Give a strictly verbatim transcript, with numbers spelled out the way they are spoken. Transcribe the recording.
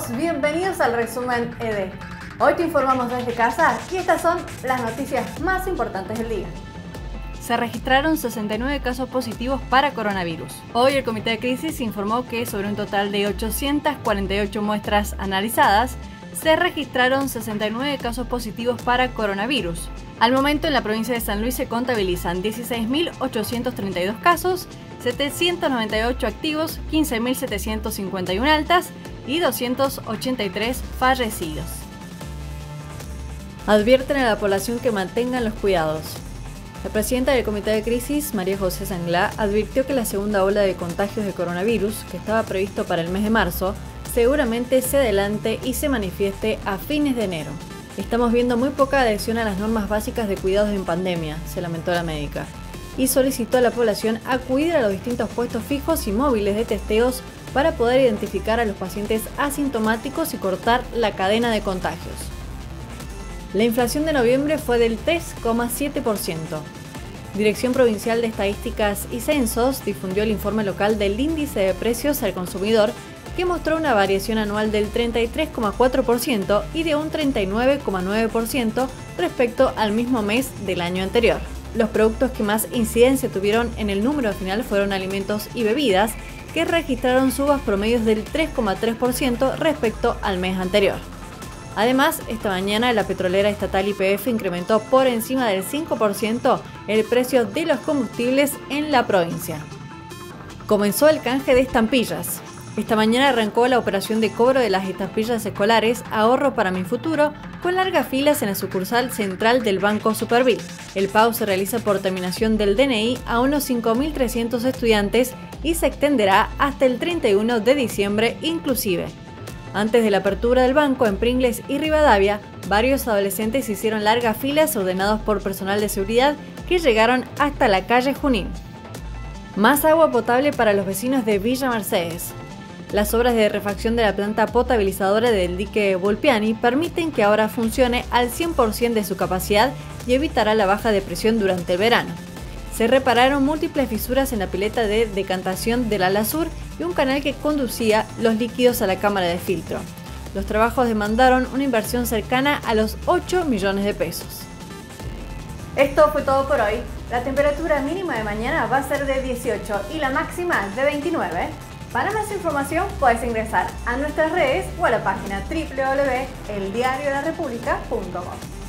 todos, bienvenidos al resumen E D. Hoy te informamos desde casa y estas son las noticias más importantes del día. Se registraron sesenta y nueve casos positivos para coronavirus. Hoy el Comité de Crisis informó que sobre un total de ochocientas cuarenta y ocho muestras analizadas, se registraron sesenta y nueve casos positivos para coronavirus. Al momento en la provincia de San Luis se contabilizan dieciséis mil ochocientos treinta y dos casos, setecientos noventa y ocho activos, quince mil setecientos cincuenta y uno altas y doscientos ochenta y tres fallecidos. Advierten a la población que mantengan los cuidados. La presidenta del Comité de Crisis, María José Sanglá, advirtió que la segunda ola de contagios de coronavirus, que estaba previsto para el mes de marzo, seguramente se adelante y se manifieste a fines de enero. Estamos viendo muy poca adhesión a las normas básicas de cuidados en pandemia, se lamentó la médica, y solicitó a la población acudir a los distintos puestos fijos y móviles de testeos para poder identificar a los pacientes asintomáticos y cortar la cadena de contagios. La inflación de noviembre fue del tres coma siete por ciento. Dirección Provincial de Estadísticas y Censos difundió el informe local del índice de precios al consumidor, que mostró una variación anual del treinta y tres coma cuatro por ciento y de un treinta y nueve coma nueve por ciento respecto al mismo mes del año anterior. Los productos que más incidencia tuvieron en el número final fueron alimentos y bebidas, que registraron subas promedios del tres coma tres por ciento respecto al mes anterior. Además, esta mañana la petrolera estatal Y P F incrementó por encima del cinco por ciento el precio de los combustibles en la provincia. Comenzó el canje de estampillas. Esta mañana arrancó la operación de cobro de las estampillas escolares Ahorro para mi futuro, con largas filas en la sucursal central del Banco Supervil. El pago se realiza por terminación del D N I a unos cinco mil trescientos estudiantes y se extenderá hasta el treinta y uno de diciembre inclusive. Antes de la apertura del banco en Pringles y Rivadavia, varios adolescentes hicieron largas filas ordenados por personal de seguridad que llegaron hasta la calle Junín. Más agua potable para los vecinos de Villa Mercedes. Las obras de refacción de la planta potabilizadora del dique Volpiani permiten que ahora funcione al cien por ciento de su capacidad y evitará la baja de presión durante el verano. Se repararon múltiples fisuras en la pileta de decantación del ala sur y un canal que conducía los líquidos a la cámara de filtro. Los trabajos demandaron una inversión cercana a los ocho millones de pesos. Esto fue todo por hoy. La temperatura mínima de mañana va a ser de dieciocho y la máxima de veintinueve. Para más información puedes ingresar a nuestras redes o a la página doble u doble u doble u punto el diario de la república punto com.